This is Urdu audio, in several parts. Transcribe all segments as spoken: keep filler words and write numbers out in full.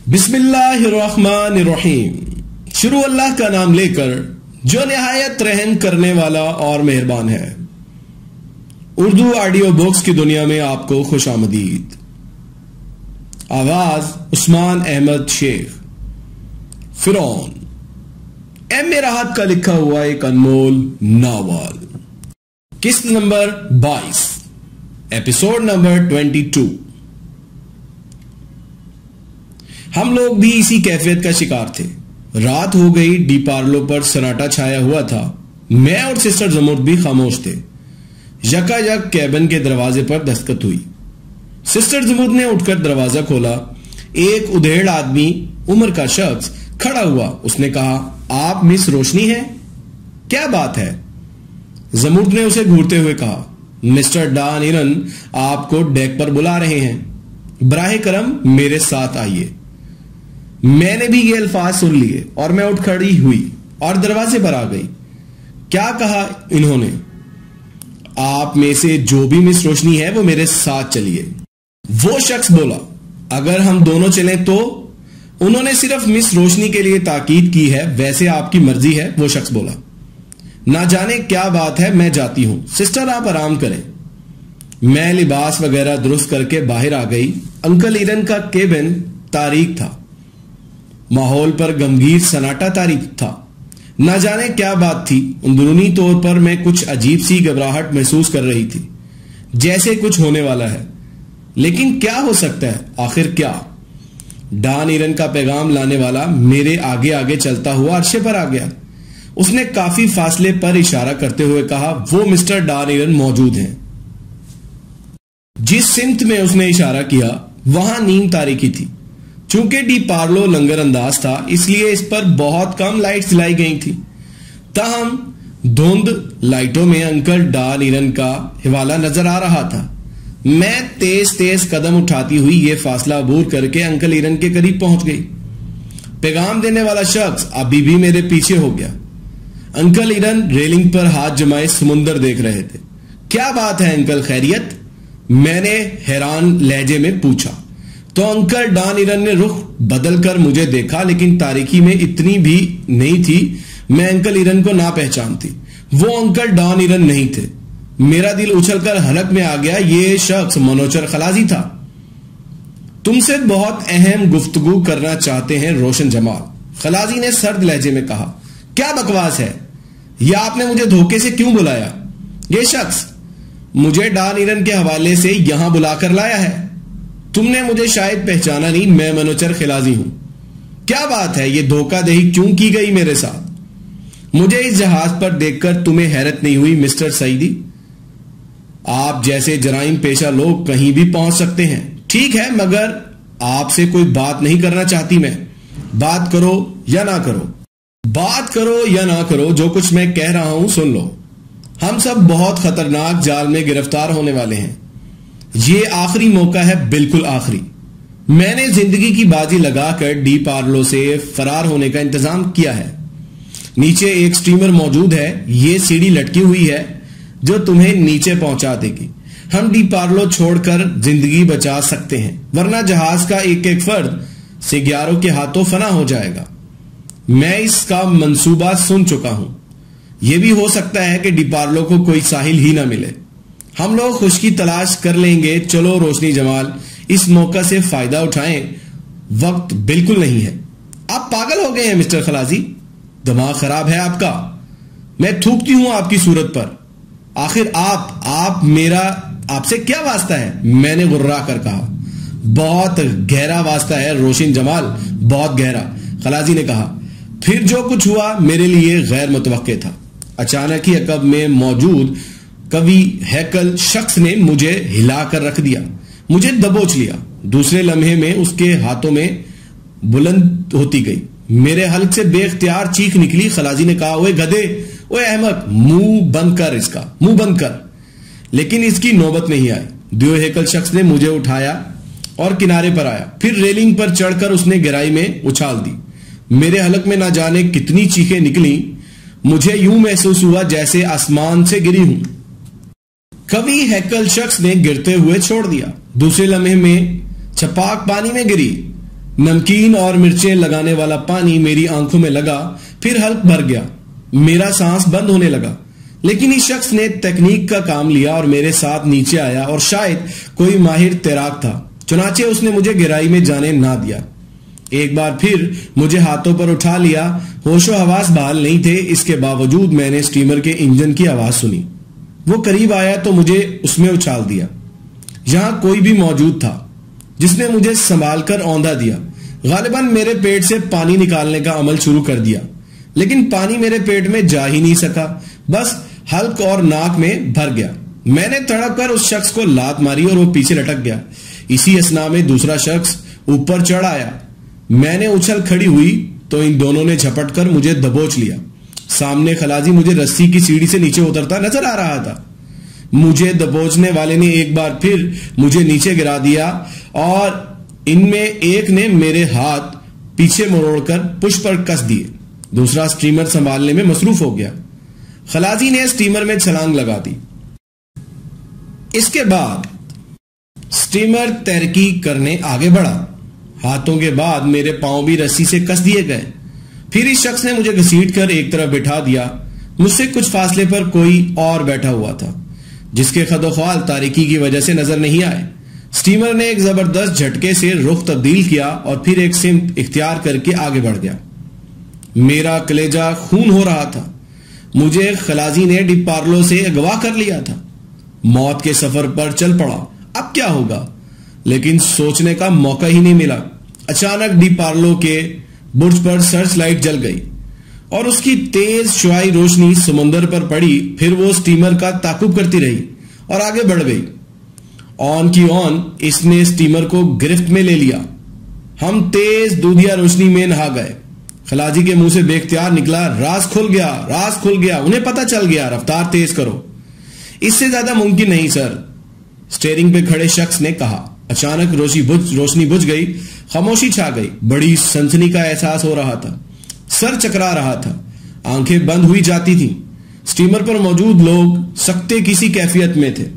بسم اللہ الرحمن الرحیم، شروع اللہ کا نام لے کر جو نہایت رحم کرنے والا اور مہربان ہے۔ اردو آڈیو بکس کی دنیا میں آپ کو خوش آمدید۔ آغاز عثمان احمد شیخ، فرعون، ایم اے راحت کا لکھا ہوا ایک انمول ناول، قسط نمبر بائیس، ایپیسوڈ نمبر ٹوینٹی ٹو۔ ہم لوگ بھی اسی کیفیت کا شکار تھے۔ رات ہو گئی، ڈی پارلو پر سناٹا چھایا ہوا تھا۔ میں اور سسٹر زمرد بھی خاموش تھے۔ یکا یک کیبن کے دروازے پر دستخط ہوئی۔ سسٹر زمرد نے اٹھ کر دروازہ کھولا۔ ایک ادھیڑ آدمی عمر کا شخص کھڑا ہوا۔ اس نے کہا، آپ مس روشنی ہیں؟ کیا بات ہے؟ زمرد نے اسے گھورتے ہوئے کہا، مسٹر ڈان ایرن آپ کو ڈیک پر بلا رہے ہیں، براہ کرم میرے ساتھ آئیے۔ میں نے بھی یہ الفاظ سن لیے اور میں اٹھ کھڑی ہوئی اور دروازے پر آ گئی۔ کیا کہا انہوں نے؟ آپ میں سے جو بھی مس روشنی ہے وہ میرے ساتھ چلیے۔ وہ شخص بولا، اگر ہم دونوں چلیں تو؟ انہوں نے صرف مس روشنی کے لیے تاکید کی ہے، ویسے آپ کی مرضی ہے، وہ شخص بولا۔ نہ جانے کیا بات ہے، میں جاتی ہوں، سسٹر آپ آرام کریں۔ میں لباس وغیرہ درست کر کے باہر آ گئی۔ انکل ایرن کا کیبن تاریک تھا، ماحول پر گمگیر سناٹا تاریک تھا۔ نہ جانے کیا بات تھی، اندرونی طور پر میں کچھ عجیب سی گھبراہٹ محسوس کر رہی تھی، جیسے کچھ ہونے والا ہے، لیکن کیا ہو سکتا ہے؟ آخر کیا؟ ڈان ایرن کا پیغام لانے والا میرے آگے آگے چلتا ہوا عرشے پر آ گیا۔ اس نے کافی فاصلے پر اشارہ کرتے ہوئے کہا، وہ مسٹر ڈان ایرن موجود ہیں۔ جس سمت میں اس نے اشارہ کیا وہاں نیم تاریکی تھی۔ چونکہ ڈی پارلو لنگر انداز تھا، اس لیے اس پر بہت کم لائٹس جلائی گئی تھی۔ تاہم دھند لائٹوں میں انکل ڈان ایرن کا حوالہ نظر آ رہا تھا۔ میں تیز تیز قدم اٹھاتی ہوئی یہ فاصلہ عبور کر کے انکل ایرن کے قریب پہنچ گئی۔ پیغام دینے والا شخص ابھی بھی میرے پیچھے ہو گیا۔ انکل ایرن ریلنگ پر ہاتھ جمائے سمندر دیکھ رہے تھے۔ کیا بات ہے انکل، خیریت؟ میں نے حیران لہجے میں پوچھا تو انکل ڈان ایرن نے رخ بدل کر مجھے دیکھا، لیکن تاریکی میں اتنی بھی نہیں تھی میں انکل ایرن کو نہ پہچانتی۔ وہ انکل ڈان ایرن نہیں تھے۔ میرا دل اچھل کر حلق میں آ گیا۔ یہ شخص منوچر خلازی تھا۔ تم سے بہت اہم گفتگو کرنا چاہتے ہیں روشن جمال، خلازی نے سرد لہجے میں کہا۔ کیا بکواس ہے؟ یا آپ نے مجھے دھوکے سے کیوں بلایا؟ یہ شخص مجھے ڈان ایرن کے حوالے سے یہاں بلا کر لایا ہے۔ تم نے مجھے شاید پہچانا نہیں، میں منوچر خلازی ہوں۔ کیا بات ہے؟ یہ دھوکہ دہی کیوں کی گئی میرے ساتھ؟ مجھے اس جہاز پر دیکھ کر تمہیں حیرت نہیں ہوئی مسٹر سعیدی؟ آپ جیسے جرائم پیشہ لوگ کہیں بھی پہنچ سکتے ہیں۔ ٹھیک ہے، مگر آپ سے کوئی بات نہیں کرنا چاہتی میں۔ بات کرو یا نہ کرو، بات کرو یا نہ کرو، جو کچھ میں کہہ رہا ہوں سن لو۔ ہم سب بہت خطرناک جال میں گرفتار ہونے والے ہیں۔ یہ آخری موقع ہے، بالکل آخری۔ میں نے زندگی کی بازی لگا کر ڈی پارلو سے فرار ہونے کا انتظام کیا ہے۔ نیچے ایک سٹیمر موجود ہے، یہ سیڑھی لٹکی ہوئی ہے جو تمہیں نیچے پہنچا دے گی۔ ہم ڈی پارلو چھوڑ کر زندگی بچا سکتے ہیں، ورنہ جہاز کا ایک ایک فرد سگیاروں کے ہاتھوں فنا ہو جائے گا۔ میں اس کا منصوبہ سن چکا ہوں۔ یہ بھی ہو سکتا ہے کہ ڈی پارلو کو کوئی ساحل ہی نہ ملے۔ ہم لوگ خشکی تلاش کر لیں گے۔ چلو روشنی جمال، اس موقع سے فائدہ اٹھائیں، وقت بالکل نہیں ہے۔ آپ پاگل ہو گئے ہیں مسٹر خلازی، دماغ خراب ہے آپ کا۔ میں تھوکتی ہوں آپ کی صورت پر۔ آخر آپ آپ میرا آپ سے کیا واسطہ ہے؟ میں نے غرا کر کہا۔ بہت گہرا واسطہ ہے روشن جمال، بہت گہرا، خلازی نے کہا۔ پھر جو کچھ ہوا میرے لیے غیر متوقع تھا۔ اچانک ہی عقب میں موجود کبھی ہیکل شخص نے مجھے ہلا کر رکھ دیا، مجھے دبوچ لیا۔ دوسرے لمحے میں اس کے ہاتھوں میں بلند ہوتی گئی۔ میرے حلق سے بے اختیار چیخ نکلی۔ خلازی نے کہا، اوے گدھے، اوے احمق، منہ بند کر، اس کا منہ بند کر۔ لیکن اس کی نوبت نہیں آئی۔ دیو ہیکل شخص نے مجھے اٹھایا اور کنارے پر آیا، پھر ریلنگ پر چڑھ کر اس نے گہرائی میں اچھال دی۔ میرے حلق میں نہ جانے کتنی چیخیں نکلی، مجھے یوں محسوس ہوا جیسے آسمان سے گری ہوں۔ کبھی ہیکل شخص نے گرتے ہوئے چھوڑ دیا۔ دوسرے لمحے میں چھپاک پانی میں گری۔ نمکین اور مرچیں لگانے والا پانی میری آنکھوں میں لگا، پھر حلق بھر گیا، میرا سانس بند ہونے لگا۔ لیکن اس شخص نے تکنیک کا کام لیا اور میرے ساتھ نیچے آیا، اور شاید کوئی ماہر تیراک تھا، چنانچہ اس نے مجھے گہرائی میں جانے نہ دیا۔ ایک بار پھر مجھے ہاتھوں پر اٹھا لیا، ہوش و حواس بحال نہیں تھے، اس کے باوجود میں نے اسٹیمر کے انجن کی آواز سنی۔ وہ قریب آیا تو مجھے اس میں اچھال دیا۔ یہاں کوئی بھی موجود تھا جس نے مجھے سنبھال کر اوندھا دیا۔ غالباً میرے پیٹ سے پانی نکالنے کا عمل شروع کر دیا، لیکن پانی میرے پیٹ میں جا ہی نہیں سکا، بس حلق اور ناک میں بھر گیا۔ میں نے تڑپ کر اس شخص کو لات ماری اور وہ پیچھے لٹک گیا۔ اسی اثنا میں دوسرا شخص اوپر چڑھ آیا۔ میں نے اچھل کھڑی ہوئی تو ان دونوں نے جھپٹ کر مجھے دبوچ لیا۔ سامنے خلاجی مجھے رسی کی سیڑھی سے نیچے اترتا نظر آ رہا تھا۔ مجھے دبوچنے والے نے ایک بار پھر مجھے نیچے گرا دیا اور ان میں ایک نے میرے ہاتھ پیچھے مروڑ کر پش پر کس دیے۔ دوسرا سٹیمر سنبھالنے میں مصروف ہو گیا۔ خلاجی نے سٹیمر میں چھلانگ لگا دی۔ اس کے بعد سٹیمر تیراکی کرنے آگے بڑھا۔ ہاتھوں کے بعد میرے پاؤں بھی رسی سے کس دیے گئے۔ پھر اس شخص نے مجھے گھسیٹ کر ایک طرف بٹھا دیا۔ مجھ سے کچھ فاصلے پر کوئی اور بیٹھا ہوا تھا جس کے خد و خال تاریکی کی وجہ سے نظر نہیں آئے۔ سٹیمر نے ایک زبردست جھٹکے سے رخ تبدیل کیا اور پھر ایک سمت اختیار کر کے آگے بڑھ گیا۔ میرا کلیجہ خون ہو رہا تھا۔ مجھے خلاجی نے ڈی پارلو سے اغوا کر لیا تھا۔ موت کے سفر پر چل پڑا۔ اب کیا ہوگا؟ لیکن سوچنے کا موقع ہی نہیں ملا۔ اچانک ڈی پارلو کے برج پر سرچ لائٹ جل گئی اور اس کی تیز شعاعی روشنی سمندر پر پڑی۔ پھر وہ سٹیمر کا تعاقب کرتی رہی اور آگے بڑھ گئی۔ آن کی آن اس نے سٹیمر کو گرفت میں لے لیا۔ ہم تیز دودھیا روشنی میں نہا گئے۔ خلاجی کے منہ سے بے اختیار نکلا، راز کھل گیا، راز کھل گیا، انہیں پتہ چل گیا، رفتار تیز کرو۔ اس سے زیادہ ممکن نہیں سر، سٹیئرنگ پہ کھڑے شخص نے کہا۔ اچانک روشنی بجھ گئی، خاموشی چھا گئی۔ بڑی سنسنی کا احساس ہو رہا تھا، سر چکرا رہا تھا، آنکھیں بند ہوئی جاتی تھیں۔ سٹیمر پر موجود لوگ سکتے کسی کیفیت میں تھے۔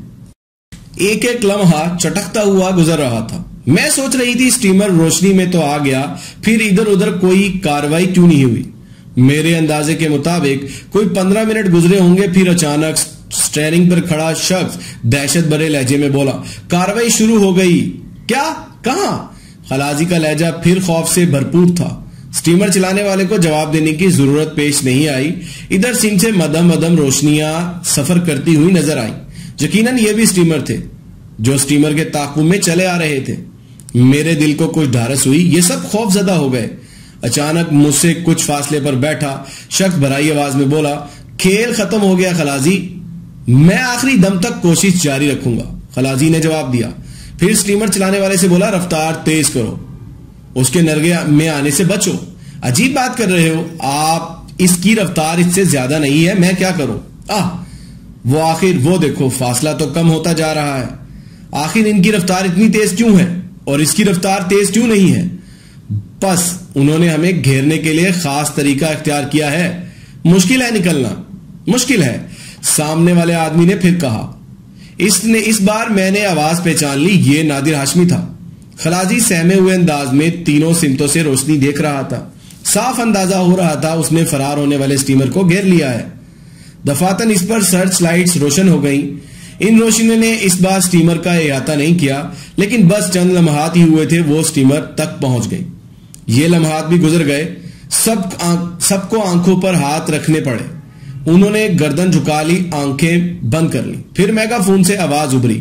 ایک ایک لمحہ چٹکتا ہوا گزر رہا تھا۔ میں سوچ رہی تھی سٹیمر روشنی میں تو آ گیا، پھر ادھر ادھر کوئی کاروائی کیوں نہیں ہوئی؟ میرے اندازے کے مطابق کوئی پندرہ منٹ گزرے ہوں گے، پھر اچانک سٹیئرنگ پر کھڑا شخص دہشت بھرے لہجے میں بولا، کاروائی شروع ہو گئی۔ کیا؟ کہاں؟ خلاجی کا لہجہ پھر خوف سے بھرپور تھا۔ سٹیمر چلانے والے کو جواب دینے کی ضرورت پیش نہیں آئی۔ ادھر سنگھ سے مدم مدم روشنیاں سفر کرتی ہوئی نظر آئیں۔ یقیناً یہ بھی سٹیمر تھے جو سٹیمر کے تعاقب میں چلے آ رہے تھے۔ میرے دل کو کچھ ڈھارس ہوئی، یہ سب خوف زدہ ہو گئے۔ اچانک مجھ سے کچھ فاصلے پر بیٹھا شخص بھرائی آواز میں بولا، کھیل ختم ہو گیا خلاجی، میں آخری دم تک کوشش جاری رکھوں گا۔ خلاجی نے جواب دیا، پھر سٹیمر چلانے والے سے بولا، رفتار تیز کرو، اس کے نرگے میں آنے سے بچو۔ عجیب بات کر رہے ہو آپ، اس کی رفتار اس سے زیادہ نہیں ہے، میں کیا کروں؟ آہ وہ آخر وہ دیکھو، فاصلہ تو کم ہوتا جا رہا ہے۔ آخر ان کی رفتار اتنی تیز کیوں ہے اور اس کی رفتار تیز کیوں نہیں ہے؟ بس انہوں نے ہمیں گھیرنے کے لیے خاص طریقہ اختیار کیا ہے۔ مشکل ہے نکلنا، مشکل ہے، سامنے والے آدمی نے پھر کہا۔ اس نے اس بار میں نے آواز پہچان لی، یہ نادر ہاشمی تھا۔ خلاجی سہمے ہوئے انداز میں تینوں سمتوں سے روشنی دیکھ رہا تھا۔ صاف اندازہ ہو رہا تھا اس نے فرار ہونے والے سٹیمر کو گھیر لیا ہے۔ دفاتن اس پر سرچ لائٹس روشن ہو گئیں۔ ان روشنیوں نے اس بار سٹیمر کا احاطہ نہیں کیا، لیکن بس چند لمحات ہی ہوئے تھے وہ سٹیمر تک پہنچ گئی۔ یہ لمحات بھی گزر گئے، سب سب کو آنکھوں پر ہاتھ رکھنے پڑے۔ انہوں نے گردن جھکا لی، آنکھیں بند کر لی۔ پھر میگا فون سے آواز ابھری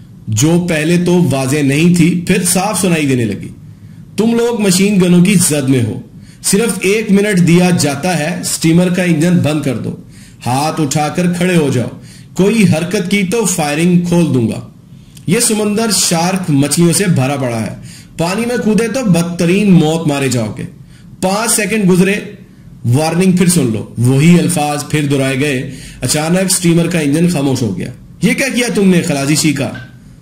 جو پہلے تو واضح نہیں تھی، پھر صاف سنائی دینے لگی، تم لوگ مشین گنوں کی زد میں ہو، صرف ایک منٹ دیا جاتا ہے، سٹیمر کا انجن بند کر دو، ہاتھ اٹھا کر کھڑے ہو جاؤ، کوئی حرکت کی تو فائرنگ کھول دوں گا۔ یہ سمندر شارک مچھلیوں سے بھرا پڑا ہے، پانی میں کودے تو بدترین موت مارے جاؤ گے۔ پانچ سیکنڈ گزرے، وارننگ پھر سن لو، وہی الفاظ پھر دہرائے گئے۔ اچانک سٹیمر کا انجن خاموش ہو گیا۔ یہ کیا کیا تم نے؟ خلاجی چیخا۔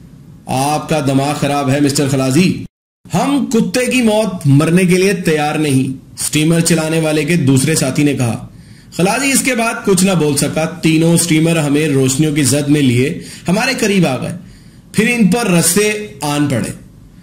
آپ کا دماغ خراب ہے مسٹر خلاجی، ہم کتے کی موت مرنے کے لیے تیار نہیں، سٹیمر چلانے والے کے دوسرے ساتھی نے کہا۔ خلاجی اس کے بعد کچھ نہ بول سکا۔ تینوں سٹیمر ہمیں روشنیوں کی زد میں لیے ہمارے قریب آ گئے، پھر ان پر رسے آن پڑے۔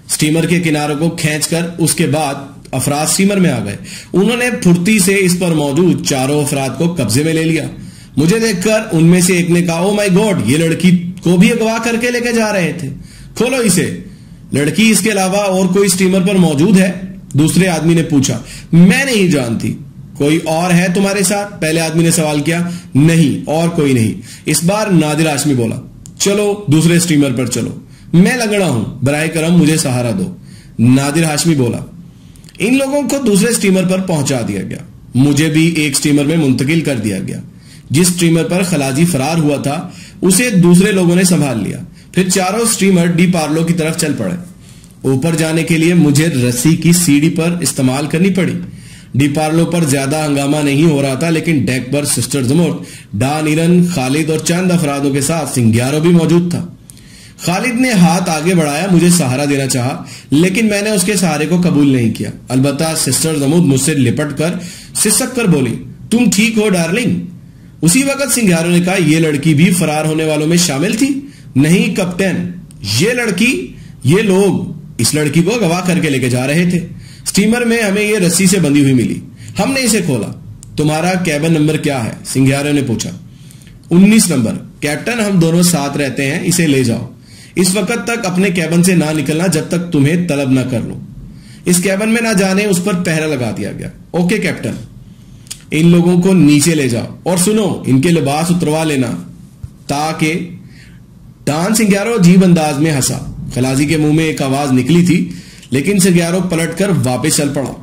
سٹیمر کے کناروں کو کھینچ کر اس کے بعد افراد سٹیمر میں آ گئے. انہوں نے پھرتی سے اس پر موجود چاروں افراد کو قبضے میں لے لیا. مجھے دیکھ کر ان میں سے ایک نے کہا, او مائی گاڈ, یہ لڑکی کو بھی اغوا کر کے لے کے جا رہے تھے, کھولو اسے. لڑکی اس کے علاوہ اور کوئی سٹیمر پر موجود ہے؟ دوسرے آدمی نے پوچھا. میں نہیں جانتی. کوئی اور ہے تمہارے ساتھ؟ پہلے آدمی نے سوال کیا. نہیں, اور کوئی نہیں. اس بار نادر ہاشمی بولا. چلو دوسرے سٹیمر پر چلو, میں لنگڑا ہوں, براہ کرم مجھے سہارا دو. نادر ہاشمی بولا. ان لوگوں کو دوسرے سٹیمر پر پہنچا دیا گیا. مجھے بھی ایک سٹیمر میں منتقل کر دیا گیا. جس سٹیمر پر خلاجی فرار ہوا تھا اسے دوسرے لوگوں نے سنبھال لیا. پھر چاروں سٹیمر ڈی پارلو کی طرف چل پڑے. اوپر جانے کے لیے مجھے رسی کی سیڑھی پر استعمال کرنی پڑی. ڈی پارلو پر زیادہ ہنگامہ نہیں ہو رہا تھا, لیکن ڈیک پر sister Zamurrad, Don Aaron, Khalid اور چند افرادوں کے ساتھ سنگیارو بھی موجود تھا. خالد نے ہاتھ آگے بڑھایا, مجھے سہارا دینا چاہا, لیکن میں نے اس کے سہارے کو قبول نہیں کیا. البتہ سسٹر زمرد مجھ سے لپٹ کر سسک کر بولی, تم ٹھیک ہو ڈارلنگ؟ اسی وقت سنگیارو نے کہا, یہ لڑکی بھی فرار ہونے والوں میں شامل تھی؟ نہیں کپٹن, یہ لڑکی یہ لوگ اس لڑکی کو اغوا کر کے لے کے جا رہے تھے. سٹیمر میں ہمیں یہ رسی سے بندھی ہوئی ملی, ہم نے اسے کھولا. تمہارا کیبن نمبر کیا ہے؟ سنگیارو نے پوچھا. انیس نمبر. کیپٹن, ہم دونوں ساتھ رہتے ہیں, اسے لے جاؤ. اس وقت تک اپنے کیبن سے نہ نکلنا جب تک تمہیں طلب نہ کر لو. اس کیبن میں نہ جانے, اس پر پہرا لگا دیا گیا. Okay captain. ان لوگوں کو نیچے لے جاؤ, اور سنو, ان کے لباس اتروا لینا تاکہ. ڈان سنگیارو عجیب انداز میں ہنسا. خلاجی کے منہ میں ایک آواز نکلی تھی, لیکن سنگیارو پلٹ کر واپس چل پڑا.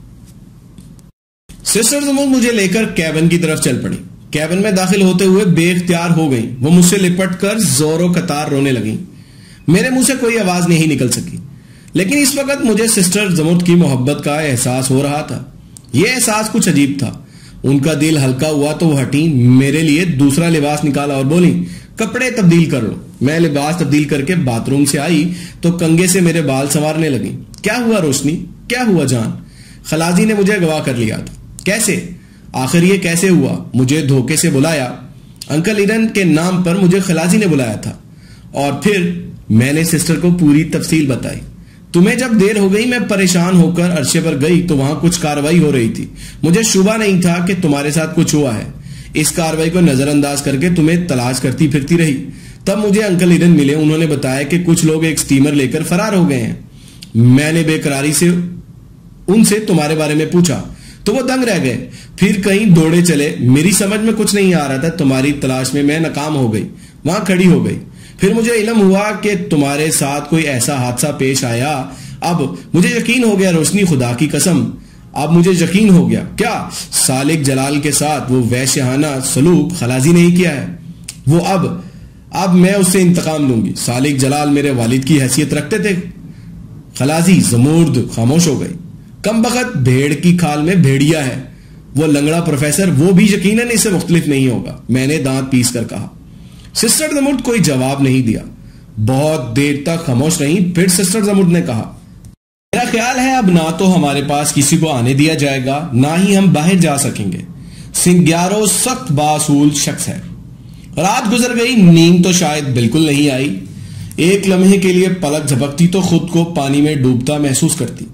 سسٹر زمرد مجھے لے کر کیبن کی طرف چل پڑی. کیبن میں داخل ہوتے ہوئے بے اختیار ہو گئی. وہ مجھ سے لپٹ کر زور و قطار رونے لگیں. میرے منہ سے کوئی آواز نہیں نکل سکی, لیکن اس وقت مجھے سسٹر زمرد کی محبت کا احساس ہو رہا تھا. یہ احساس کچھ عجیب تھا. ان کا دل ہلکا ہوا تو وہ ہٹی, میرے لیے دوسرا لباس نکالا اور بولی, کپڑے تبدیل کر لو. میں لباس تبدیل کر کے باتھ روم سے آئی تو کنگے سے میرے بال سنوارنے لگی. کیا ہوا روشنی, کیا ہوا جان؟ خلاجی نے مجھے اغوا کر لیا تھا. کیسے؟ آخر یہ کیسے ہوا؟ مجھے دھوکے سے بلایا. انکل ایرن کے نام پر مجھے خلاجی نے بلایا تھا, اور پھر میں نے سسٹر کو پوری تفصیل بتائی. تمہیں جب دیر ہو گئی, میں پریشان ہو کر عرصے پر گئی تو وہاں کچھ کاروائی ہو رہی تھی. مجھے شبہ نہیں تھا کہ تمہارے ساتھ کچھ ہوا ہے. اس کاروائی کو نظر انداز کر کے تمہیں تلاش کرتی پھرتی رہی. تب مجھے انکل ایرن ملے. انہوں نے بتایا کہ کچھ لوگ ایک سٹیمر لے کر فرار ہو گئے ہیں. میں نے بے قراری سے ان سے تمہارے بارے میں پوچھا تو وہ دنگ رہ گئے, پھر کہیں دوڑے چلے. میری سمجھ میں کچھ نہیں آ رہا تھا. تمہاری تلاش میں میں ناکام ہو گئی, وہاں کھڑی ہو گئی. پھر مجھے علم ہوا کہ تمہارے ساتھ کوئی ایسا حادثہ پیش آیا. اب مجھے یقین ہو گیا روشنی, خدا کی قسم, اب مجھے یقین ہو گیا. کیا سالک جلال کے ساتھ وہ وحشیانہ سلوک خلاجی نہیں کیا ہے؟ وہ اب اب میں اس سے انتقام لوں گی. سالک جلال میرے والد کی حیثیت رکھتے تھے. خلاجی زمرد خاموش ہو گئی. کم بخت بھیڑ کی کھال میں بھیڑیا ہے. وہ لنگڑا پروفیسر, وہ بھی یقیناً اس سے مختلف نہیں ہوگا. میں نے دانت پیس کر کہا. سسٹر زمرد کوئی جواب نہیں دیا. بہت دیر تک خاموش رہی. پھر سسٹر زمرد نے کہا, میرا خیال ہے اب نہ تو ہمارے پاس کسی کو آنے دیا جائے گا, نہ ہی ہم باہر جا سکیں گے. سنگیارو سخت باصول شخص ہے. رات گزر گئی, نیند تو شاید بالکل نہیں آئی. ایک لمحے کے لیے پلک جھپکتی تو خود کو پانی میں ڈوبتا محسوس کرتی.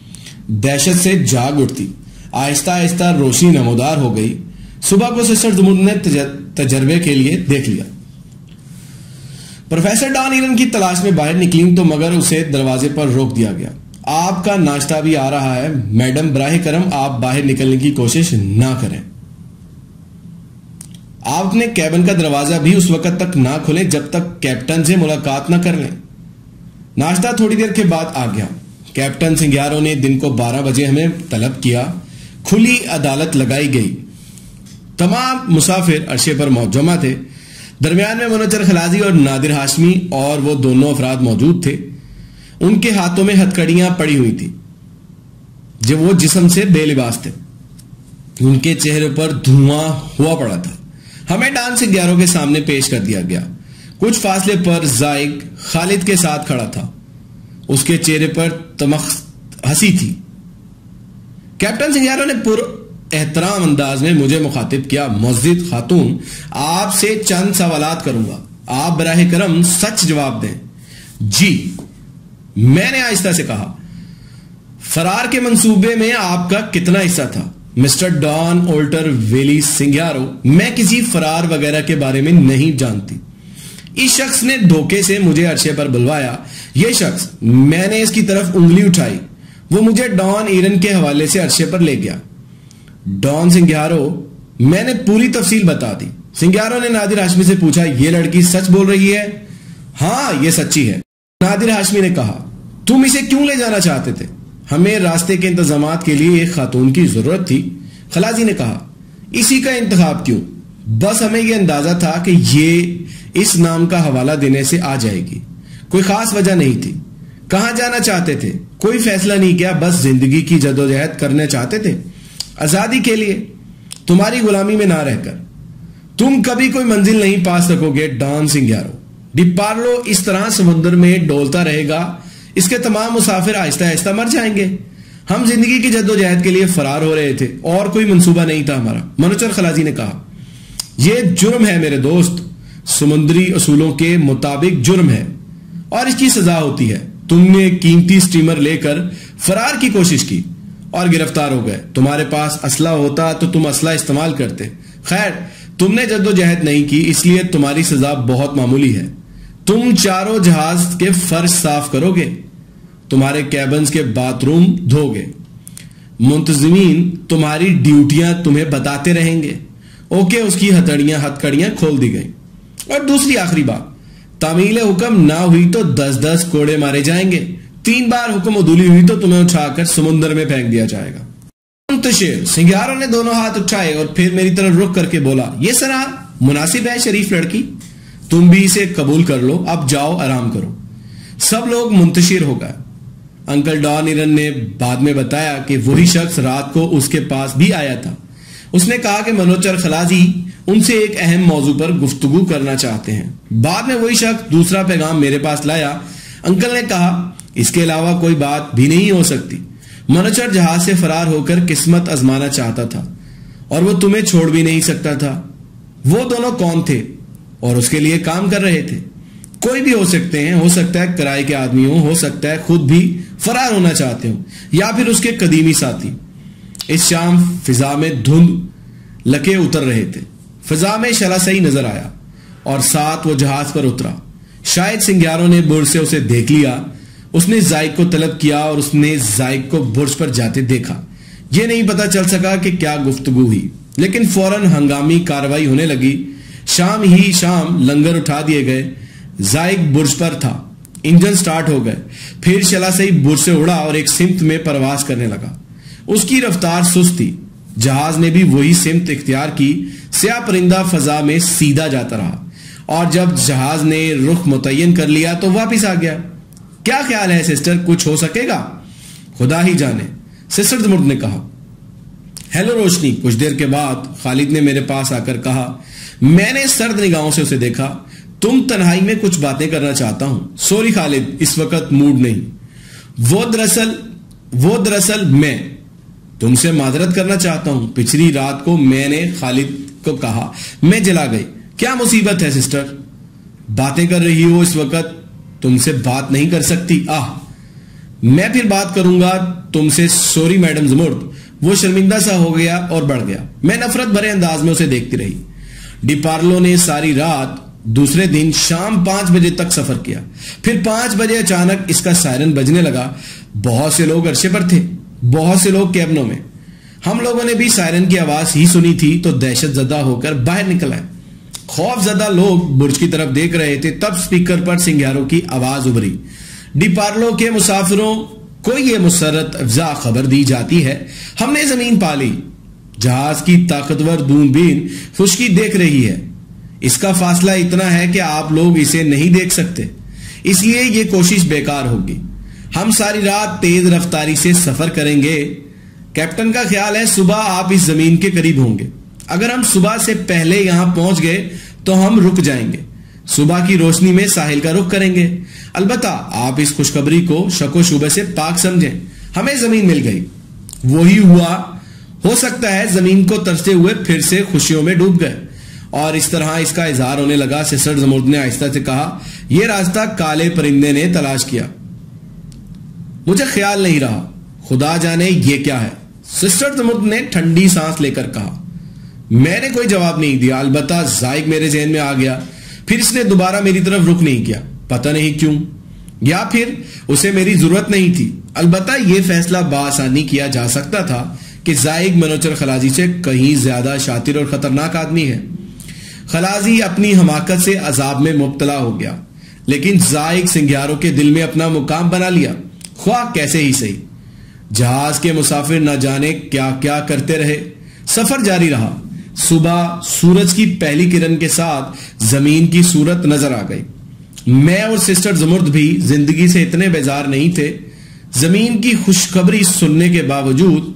دہشت سے جاگ اٹھتی. آہستہ آہستہ روشنی نمودار ہو گئی. صبح کو سسٹر زمرد نے تجربے کے لیے دیکھ لیا. پروفیسر ڈان ایرن کی تلاش میں باہر نکلی تو مگر اسے دروازے پر روک دیا گیا. آپ کا ناشتہ بھی آ رہا ہے میڈم, براہ کرم آپ باہر نکلنے کی کوشش نہ کریں. آپ اپنے کیبن کا دروازہ بھی اس وقت تک نہ کھولیں جب تک کیپٹن سے ملاقات نہ کر لیں. ناشتہ تھوڑی دیر کے بعد آ گیا. کیپٹن سنگیارو نے دن کو بارہ بجے ہمیں طلب کیا. کھلی عدالت لگائی گئی. تمام مسافر عرصے پر جمع تھے. درمیان میں منوچر خلاجی اور نادر ہاشمی اور وہ دونوں افراد موجود تھے. ان کے ہاتھوں میں ہتھکڑیاں پڑی ہوئی تھی جو وہ جسم سے بے لباس تھے. ان کے چہرے پر دھواں ہوا پڑا تھا. ہمیں ڈان سنگیارو کے سامنے پیش کر دیا گیا. کچھ فاصلے پر زائق خالد کے ساتھ کھڑا تھا. اس کے چہرے پر تمخ ہنسی تھی. کیپٹن سنگیارو نے پر احترام انداز میں مجھے مخاطب کیا. معزز خاتون, آپ سے چند سوالات کروں گا. آپ براہ کرم سچ جواب دیں. جی. میں نے آہستہ سے کہا، فرار کے منصوبے میں آپ کا کتنا حصہ تھا؟ مسٹر ڈان اولٹر ویلی سنگیارو، میں کسی فرار وغیرہ کے بارے میں نہیں جانتی۔ اس شخص نے دھوکے سے مجھے عرشے پر بلوایا۔ یہ شخص، میں نے اس کی طرف انگلی اٹھائی، وہ مجھے ڈان ایرن کے حوالے سے عرشے پر لے گیا۔ ڈان سنگیارو، میں نے پوری تفصیل بتا دی۔ سنگیارو نے نادر ہاشمی سے پوچھا، یہ لڑکی سچ بول رہی ہے؟ ہاں، یہ سچی ہے۔ نادر ہاشمی نے کہا، تم اسے کیوں لے جانا چاہتے تھے؟ ہمیں راستے کے انتظامات کے لیے ایک خاتون کی ضرورت تھی۔ خلازی نے کہا، اسی کا انتخاب کیوں؟ بس ہمیں یہ اندازہ تھا کہ یہ اس نام کا حوالہ دینے سے آ جائے گی۔ کوئی خاص وجہ نہیں تھی۔ کہاں جانا چاہتے تھے؟ کوئی فیصلہ نہیں کیا، بس زندگی کی جدوجہد کرنا چاہتے تھے، آزادی کے لیے، تمہاری غلامی میں نہ رہ کر۔ تم کبھی کوئی منزل نہیں پا سکو گے ڈان سنگیارو۔ ڈی پارلو اس طرح سمندر میں ڈولتا رہے گا، اس کے تمام مسافر آہستہ آہستہ مر جائیں گے۔ ہم زندگی کی جدوجہد کے لیے فرار ہو رہے تھے اور کوئی منصوبہ نہیں تھا ہمارا۔ منوچر خلازی نے کہا، یہ جرم ہے میرے دوست، سمندری اصولوں کے مطابق جرم ہے اور اس کی سزا ہوتی ہے۔ تم نے قیمتی سٹیمر لے کر فرار کی کوشش کی اور گرفتار ہو گئے۔ تمہارے پاس اسلحہ ہوتا تو تم اسلحہ استعمال کرتے۔ خیر، تم نے جدوجہد نہیں کی، اس لیے تمہاری سزا بہت معمولی ہے۔ تم چاروں جہاز کے فرش صاف کرو گے، تمہارے کیبنز کے باتھ روم دھو گے، منتظمین تمہاری ڈیوٹیاں تمہیں بتاتے رہیں گے۔ اوکے، اس کی ہتھڑیاں ہتھکڑیاں کھول دی گئیں۔ اور دوسری آخری بات، تعمیل حکم نہ ہوئی تو دس دس کوڑے مارے جائیں گے۔ تین بار حکم عدولی ہوئی تو تمہیں اٹھا کر سمندر میں پھینک دیا جائے گا۔ منتشر سنگیارو نے دونوں ہاتھ اٹھائے اور پھر میری طرف رخ کر کے بولا، یہ سرا مناسب ہے شریف لڑکی، تم بھی اسے قبول کر لو، اب جاؤ آرام کرو۔ سب لوگ منتشر ہو گئے۔ انکل ڈان ایرن نے بعد میں بتایا کہ وہی شخص رات کو اس کے پاس بھی آیا تھا۔ اس نے کہا کہ منوچر خلازی ان سے ایک اہم موضوع پر گفتگو کرنا چاہتے ہیں۔ بعد میں وہی شخص دوسرا پیغام میرے پاس لایا۔ انکل نے کہا، اس کے علاوہ کوئی بات بھی نہیں ہو سکتی۔ منوچر جہاز سے فرار ہو کر قسمت آزمانا چاہتا تھا اور وہ تمہیں چھوڑ بھی نہیں سکتا تھا۔ وہ دونوں کون تھے اور اس کے لیے کام کر رہے تھے؟ کوئی بھی ہو سکتے ہیں، ہو سکتا ہے کرائے کے آدمی ہوں، ہو سکتا ہے خود بھی فرار ہونا چاہتے ہوں، یا پھر اس کے قدیمی ساتھی۔ اس شام فضا میں دھند لکے اتر رہے تھے۔ فضا میں شعلہ سہی نظر آیا اور ساتھ وہ جہاز پر اترا۔ شاید سنگیارو نے برج سے اسے دیکھ لیا۔ اس نے زائق کو طلب کیا اور اس نے زائق کو برج پر جاتے دیکھا۔ یہ نہیں پتا چل سکا کہ کیا گفتگو ہوئی، لیکن فوراً ہنگامی کاروائی ہونے لگی۔ شام ہی شام لنگر اٹھا دیے گئے۔ زائق برج پر تھا، انجن سٹارٹ ہو گئے۔ پھر شعلہ سہی برج سے اڑا اور ایک سمت میں پرواز کرنے لگا۔ اس کی رفتار سست تھی۔ جہاز نے بھی وہی سمت اختیار کی۔ سیاہ پرندہ فضا میں سیدھا جاتا رہا اور جب جہاز نے رخ متعین کر لیا تو واپس آ گیا۔ کیا خیال ہے سسٹر، کچھ ہو سکے گا؟ خدا ہی جانے، سسٹر زمرد نے کہا۔ ہیلو روشنی۔ کچھ دیر کے بعد خالد نے میرے پاس آ کر کہا، میں نے سرد نگاہوں سے اسے دیکھا، تم تنہائی میں کچھ باتیں کرنا چاہتا ہوں۔ سوری خالد، اس وقت موڈ نہیں۔ وہ دراصل وہ دراصل میں تم سے معذرت کرنا چاہتا ہوں۔ پچھلی رات کو میں نے خالد کو کہا، میں جلا گئی۔ کیا مصیبت ہے سسٹر؟ باتیں کر رہی ہو اس وقت، تم سے بات نہیں کر سکتی؟ آہ، میں پھر بات کروں گا تم سے۔ سوری میڈم زمرد۔ وہ شرمندہ سا ہو گیا اور بڑھ گیا۔ میں نفرت بھرے انداز میں اسے دیکھتی رہی۔ ڈی پارلو نے ساری رات دوسرے دن شام پانچ بجے تک سفر کیا۔ پھر پانچ بجے اچانک اس کا سائرن بجنے لگا۔ بہت سے لوگ عرشے پر تھے، بہت سے لوگ کیبنوں میں۔ ہم لوگوں نے بھی سائرن کی آواز ہی سنی تھی تو دہشت زدہ ہو کر باہر نکل آئے۔ خوف زدہ لوگ برج کی طرف دیکھ رہے تھے، تب سپیکر پر سنگیارو کی آواز ابھری، ڈی پارلو کے مسافروں کو یہ مسرت افزا خبر دی جاتی ہے، ہم نے زمین پا لی۔ جہاز کی طاقتور دوربین خشکی دیکھ رہی ہے۔ اس کا فاصلہ اتنا ہے کہ آپ لوگ اسے نہیں دیکھ سکتے، اس لیے یہ کوشش بیکار ہوگی۔ ہم ساری رات تیز رفتاری سے سفر کریں گے۔ کیپٹن کا خیال ہے صبح آپ اس زمین کے قریب ہوں گے۔ اگر ہم صبح سے پہلے یہاں پہنچ گئے تو ہم رک جائیں گے، صبح کی روشنی میں ساحل کا رخ کریں گے۔ البتہ آپ اس خوشخبری کو شک و شبہ سے پاک سمجھیں، ہمیں زمین مل گئی۔ وہی ہوا، ہو سکتا ہے زمین کو ترستے ہوئے پھر سے خوشیوں میں ڈوب گئے۔ اور اس طرح اس کا اظہار ہونے لگا۔ سسٹر زمرد نے آہستہ سے کہا، یہ راستہ کالے پرندے نے تلاش کیا۔ مجھے خیال نہیں رہا، خدا جانے یہ کیا ہے۔ سسٹر زمرد نے ٹھنڈی سانس لے کر کہا۔ میں نے کوئی جواب نہیں دیا، البتہ زائق میرے ذہن میں آ گیا۔ پھر اس نے دوبارہ میری طرف رخ نہیں کیا، پتہ نہیں کیوں، یا پھر اسے میری ضرورت نہیں تھی۔ البتہ یہ فیصلہ بآسانی کیا جا سکتا تھا کہ زائق منوچر خلازی سے کہیں زیادہ شاطر اور خطرناک آدمی ہے۔ خلازی اپنی حماقت سے عذاب میں مبتلا ہو گیا، لیکن زائق سنگھیاروں کے دل میں اپنا مقام بنا لیا، خواہ کیسے ہی صحیح۔ جہاز کے مسافر نہ جانے کیا کیا کرتے رہے، سفر جاری رہا۔ صبح سورج کی پہلی کرن کے ساتھ زمین کی صورت نظر آ گئی۔ میں اور سسٹر زمرد بھی زندگی سے اتنے بیزار نہیں تھے۔ زمین کی خوشخبری سننے کے باوجود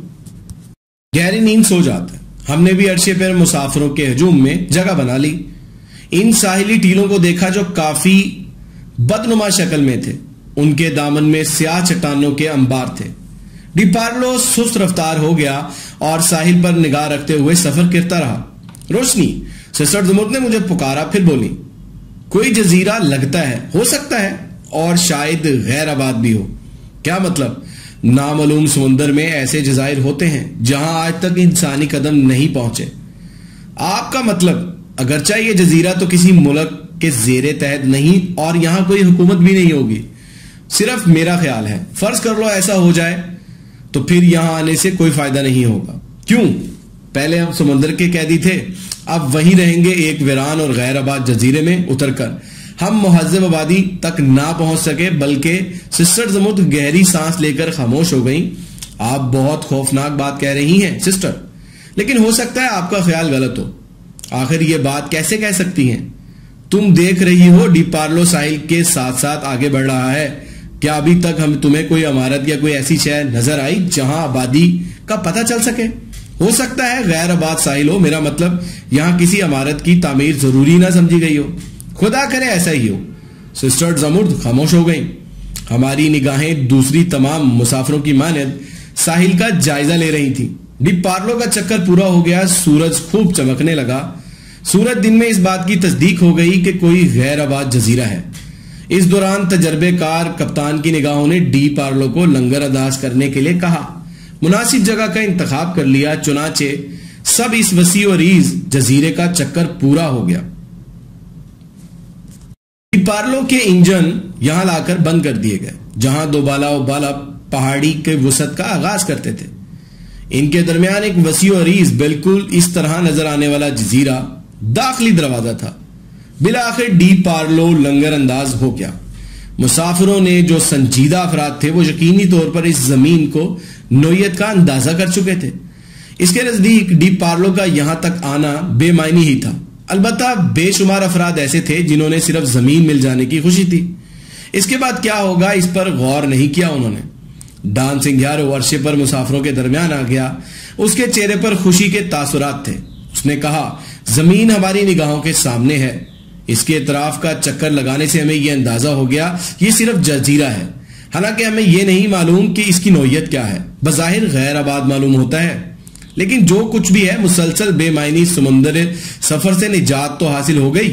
گہری نیند سو جاتے۔ ہم نے بھی عرشے پر مسافروں کے ہجوم میں جگہ بنا لی۔ ان ساحلی ٹیلوں کو دیکھا جو کافی بدنما شکل میں تھے، ان کے دامن میں سیاہ چٹانوں کے انبار تھے۔ ڈی پارلو سست رفتار ہو گیا اور ساحل پر نگاہ رکھتے ہوئے سفر کرتا رہا۔ روشنی، سسٹر زمرد نے مجھے پکارا، پھر بولی، کوئی جزیرہ لگتا ہے، ہو سکتا ہے، اور شاید غیر آباد بھی ہو۔ کیا مطلب؟ نامعلوم سمندر میں ایسے جزائر ہوتے ہیں جہاں آج تک انسانی قدم نہیں پہنچے۔ آپ کا مطلب، اگرچہ یہ جزیرہ تو کسی ملک کے زیر تحت نہیں اور یہاں کوئی حکومت بھی نہیں ہوگی، صرف میرا خیال ہے۔ فرض کر لو ایسا ہو جائے تو پھر یہاں آنے سے کوئی فائدہ نہیں ہوگا۔ کیوں؟ پہلے ہم سمندر کے قیدی تھے، اب وہیں رہیں گے ایک ویران اور غیر آباد جزیرے میں اتر کر۔ ہم مہذب آبادی تک نہ پہنچ سکے، بلکہ سسٹر زمرد گہری سانس لے کر خاموش ہو گئیں۔ آپ بہت خوفناک بات کہہ رہی ہیں سسٹر، لیکن ہو سکتا ہے آپ کا خیال غلط ہو۔ آخر یہ بات کیسے کہہ سکتی ہیں؟ تم دیکھ رہی ہو ڈی پارلو ساحل کے ساتھ ساتھ آگے بڑھ رہا ہے۔ کیا ابھی تک ہم تمہیں کوئی عمارت یا کوئی ایسی شے نظر آئی جہاں آبادی کا پتہ چل سکے؟ ہو سکتا ہے غیر آباد ساحل ہو، میرا مطلب یہاں کسی عمارت کی تعمیر ضروری نہ سمجھی گئی ہو۔ خدا کرے ایسا ہی ہو۔ سسٹر زمرد خاموش ہو گئیں۔ ہماری نگاہیں دوسری تمام مسافروں کی مانند ساحل کا جائزہ لے رہی تھیں۔ ڈی پارلو کا چکر پورا ہو گیا، سورج خوب چمکنے لگا۔ سورج دن میں اس بات کی تصدیق ہو گئی کہ کوئی غیر آباد جزیرہ ہے۔ اس دوران تجربے کار کپتان کی نگاہوں نے ڈی پارلو کو لنگر انداز کرنے کے لیے کہا، مناسب جگہ کا انتخاب کر لیا، چنانچہ سب اس وسیع و عریض جزیرے کا چکر پورا ہو گیا۔ ڈی پارلو کے انجن یہاں لا کر بند کر دیے گئے، جہاں دو بالا و بالا پہاڑی کے وسعت کا آغاز کرتے تھے۔ ان کے درمیان ایک وسیع و عریض بالکل اس طرح نظر آنے والا جزیرہ داخلی دروازہ تھا۔ بالآخر ڈی پارلو لنگر انداز ہو گیا۔ مسافروں نے جو سنجیدہ افراد تھے وہ یقینی طور پر اس زمین کو نوعیت کا اندازہ کر چکے تھے۔ اس کے نزدیک ڈی پارلو کا یہاں تک آنا بے معنی ہی تھا۔ البتہ بے شمار افراد ایسے تھے جنہوں نے صرف زمین مل جانے کی خوشی تھی۔ اس کے بعد کیا ہوگا اس پر غور نہیں کیا انہوں نے۔ ڈان سنگھیارو ورشے پر مسافروں کے درمیان آ گیا۔ اس کے چہرے پر خوشی کے تاثرات تھے۔ اس نے کہا، زمین ہماری نگاہوں کے سامنے ہے۔ اس کے اطراف کا چکر لگانے سے ہمیں یہ اندازہ ہو گیا یہ صرف جزیرہ ہے، حالانکہ ہمیں یہ نہیں معلوم کہ اس کی نوعیت کیا ہے۔ بظاہر غیر آباد معلوم ہوتا ہے، لیکن جو کچھ بھی ہے مسلسل بے معنی سمندر سفر سے نجات تو حاصل ہو گئی۔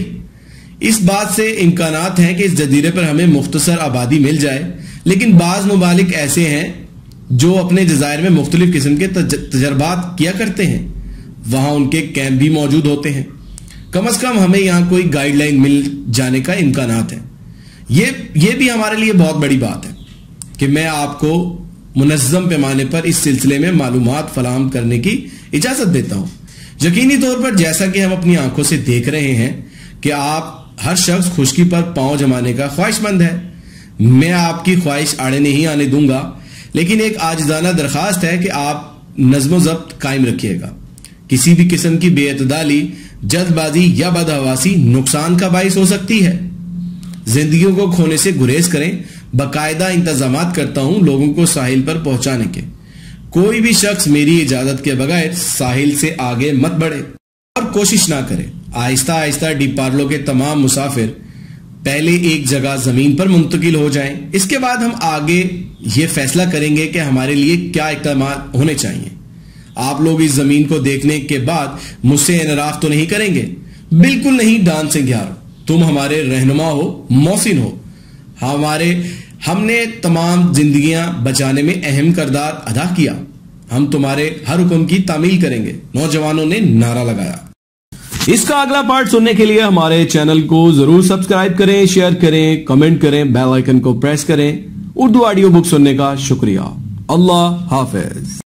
اس بات سے امکانات ہیں کہ اس جزیرے پر ہمیں مختصر آبادی مل جائے، لیکن بعض ممالک ایسے ہیں جو اپنے جزائر میں مختلف قسم کے تجربات کیا کرتے ہیں، وہاں ان کے کیمپ بھی موجود ہوتے ہیں۔ کم از کم ہمیں یہاں کوئی گائیڈ لائن مل جانے کا امکانات ہے۔ یہ یہ بھی ہمارے لیے بہت بڑی بات ہے کہ میں آپ کو منظم پیمانے پر اس سلسلے میں معلومات فراہم کرنے کی اجازت دیتا ہوں۔ یقینی طور پر جیسا کہ ہم اپنی آنکھوں سے دیکھ رہے ہیں کہ آپ ہر شخص خشکی پر پاؤں جمانے کا خواہش مند ہے۔ میں آپ کی خواہش آڑے نہیں آنے دوں گا، لیکن ایک عاجزانہ درخواست ہے کہ آپ نظم و ضبط قائم رکھیے گا۔ کسی بھی قسم کی بے اعتدالی، جلد بازی یا بدحواسی نقصان کا باعث ہو سکتی ہے۔ زندگیوں کو کھونے سے گریز کریں۔ باقاعدہ انتظامات کرتا ہوں لوگوں کو ساحل پر پہنچانے کے۔ کوئی بھی شخص میری اجازت کے بغیر ساحل سے آگے مت بڑھے اور کوشش نہ کرے۔ آہستہ آہستہ ڈی پارلو کے تمام مسافر پہلے ایک جگہ زمین پر منتقل ہو جائیں، اس کے بعد ہم آگے یہ فیصلہ کریں گے کہ ہمارے لیے کیا اقدامات ہونے چاہیے۔ آپ لوگ اس زمین کو دیکھنے کے بعد مجھ سے انحراف تو نہیں کریں گے؟ بالکل نہیں ڈان سنگھیارو، تم ہمارے رہنما ہو، محسن ہو، ہمارے ہم نے تمام زندگیاں بچانے میں اہم کردار ادا کیا. ہم تمہارے ہر حکم کی تعمیل کریں گے. نوجوانوں نے نعرہ لگایا. اس کا اگلا پارٹ سننے کے لیے ہمارے چینل کو ضرور سبسکرائب کریں، شیئر کریں، کمنٹ کریں، بیل آئیکن کو پریس کریں. اردو آڈیو بک سننے کا شکریہ. اللہ حافظ.